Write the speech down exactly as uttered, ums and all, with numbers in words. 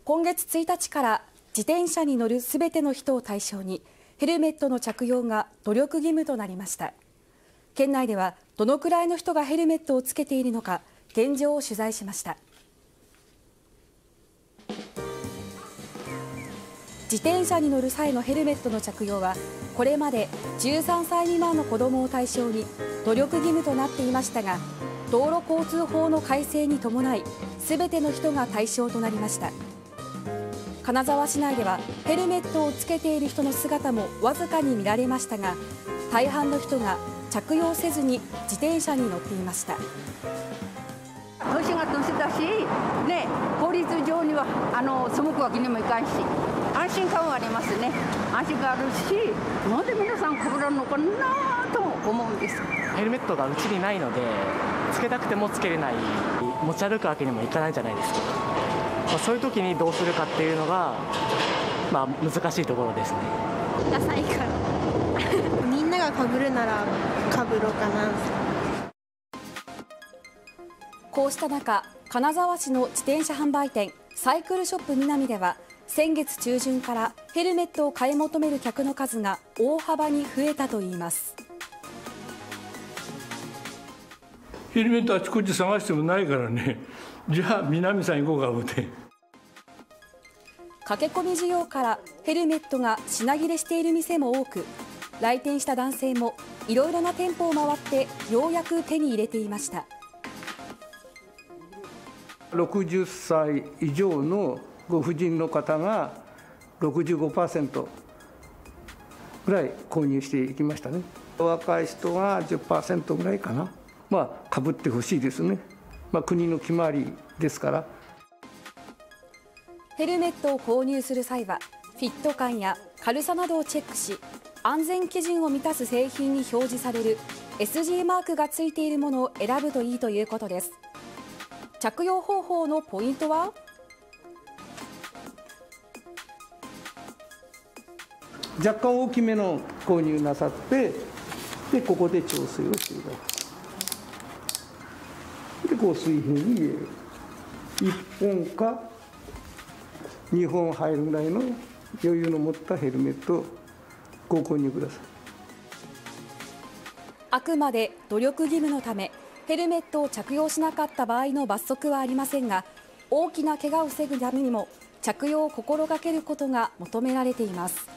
今月ついたちから自転車に乗るすべての人を対象にヘルメットの着用が努力義務となりました。県内ではどのくらいの人がヘルメットをつけているのか現状を取材しました。自転車に乗る際のヘルメットの着用はこれまでじゅうさんさい未満の子どもを対象に努力義務となっていましたが、道路交通法の改正に伴いすべての人が対象となりました。金沢市内ではヘルメットをつけている人の姿もわずかに見られましたが、大半の人が着用せずに自転車に乗っていました。 年が年だし、ね、法律上にはあの背くわけにもいかんし、安心感はありますね。安心感あるし、なんで皆さんかぶらんのかなと思うんです。 ヘルメットがうちにないので、つけたくてもつけれない、持ち歩くわけにもいかないじゃないですか。まあ、そういう時にどうするかっていうのが、まあ、難しいところですね。 ダサいからみんながかぶるならかぶろうかな。 こうした中、金沢市の自転車販売店サイクルショップ南では先月中旬からヘルメットを買い求める客の数が大幅に増えたといいます。 ヘルメットあちこち探してもないからね、じゃあ南さん行こうか思って。 駆け込み需要からヘルメットが品切れしている店も多く、来店した男性もいろいろな店舗を回ってようやく手に入れていました。 ろくじゅっさい以上のご婦人の方が ろくじゅうごパーセント ぐらい購入していきましたね。若い人が じゅっパーセント ぐらいかな。まあ、かぶってほしいですね。まあ、国の決まりですから。 ヘルメットを購入する際はフィット感や軽さなどをチェックし、安全基準を満たす製品に表示される エスジー マークがついているものを選ぶといいということです。着用方法のポイントは？ 若干大きめの購入なさって、でここで調整をしていただく。でこう水平に入れる。いっぽんかにほん入るぐらいの余裕の持ったヘルメットをご購入ください。 あくまで努力義務のため、ヘルメットを着用しなかった場合の罰則はありませんが、大きな怪我を防ぐためにも着用を心がけることが求められています。